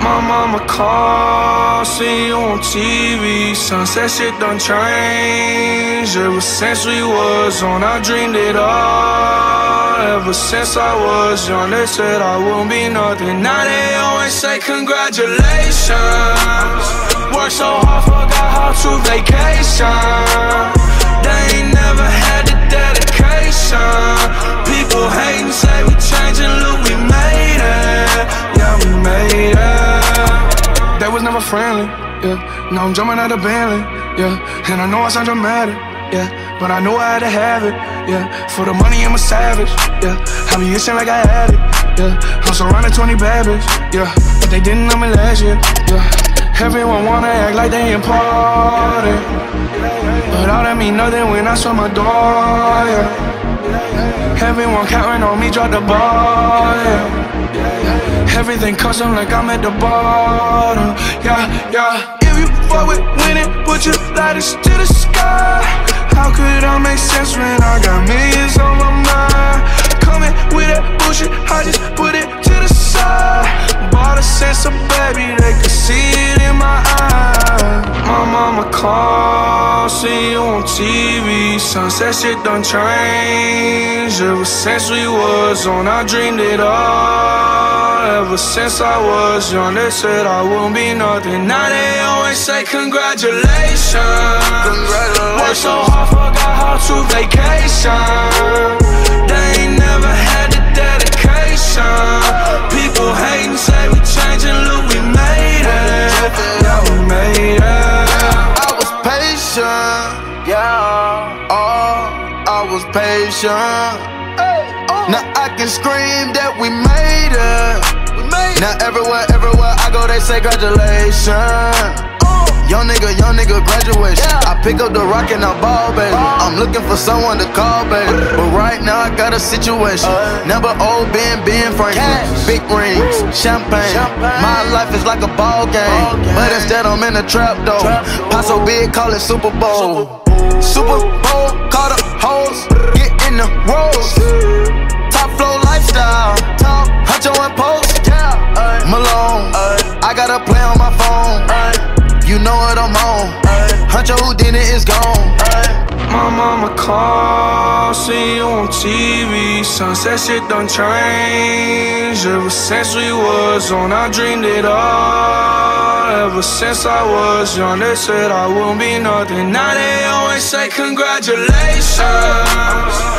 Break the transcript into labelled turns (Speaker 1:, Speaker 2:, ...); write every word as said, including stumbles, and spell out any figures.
Speaker 1: My mama call, see you on T V. Sunset shit done changed. Ever since we was on, I dreamed it all. Ever since I was young, they said I wouldn't be nothing. Now they always say congratulations. Worked so hard, forgot how to vacation. They ain't never had the dedication. People hating, say we changing, look, we made it. Yeah, we made it. They was never friendly, yeah. Now I'm jumping out of Bentley, yeah. And I know I sound dramatic, yeah, but I know I had to have it, yeah. For the money, I'm a savage, yeah. I be itching like I had it, yeah. I'm surrounded twenty bad bitch, yeah. But they didn't know me last year, yeah. Everyone wanna act like they important, but all that mean nothing when I shut my door, yeah. Everyone counting on me, drop the ball, yeah. Everything custom like I'm at the bottom, yeah, yeah. If you fuck with winning, put your lighters to the sky. How could I make sense when I got millions on my mind? Coming with that bullshit, I just put it to the side. Bought a sense of baby, they could see it in my eyes. My mama call, see you on T V. Sunset shit done changed. Ever since we was on, I dreamed it all. Ever since I was young, they said I wouldn't be nothing. Now they always say congratulations. Congratulations. Worked so hard, forgot how to vacation. They ain't never had the dedication. People hating, say we changing, look, we made it. Yeah, we made it.
Speaker 2: I was patient, yeah. Oh, I was patient. Now I can scream that we made it. Now everywhere, everywhere I go, they say congratulations. Young nigga, young nigga, graduation. I pick up the rock and I ball, baby. I'm looking for someone to call, baby. But right now I got a situation. Never old Ben, Ben Franklin. Big rings, champagne. My life is like a ball game, but instead I'm in a trap though. Pot so big, call it Super Bowl. Super Bowl, call the hoes, get in the rolls. Top flow lifestyle, Huncho and Post, Malone. I got a play on my phone. You know what I'm on. Huncho Houdini is gone.
Speaker 1: My mama call, see you on T V. Sunset shit done changed. Ever since we was on, I dreamed it all. Ever since I was young, they said I wouldn't be nothing. Now they always say congratulations.